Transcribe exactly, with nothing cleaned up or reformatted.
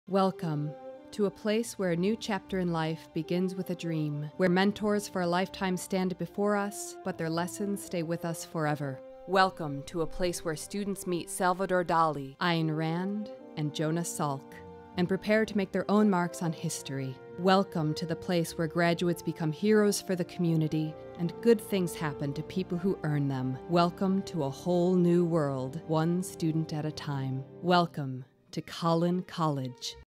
Welcome to a place where a new chapter in life begins with a dream, where mentors for a lifetime stand before us, but their lessons stay with us forever. Welcome to a place where students meet Salvador Dali, Ayn Rand, and Jonas Salk, and prepare to make their own marks on history. Welcome to the place where graduates become heroes for the community and good things happen to people who earn them. Welcome to a whole new world, one student at a time. Welcome to Collin College.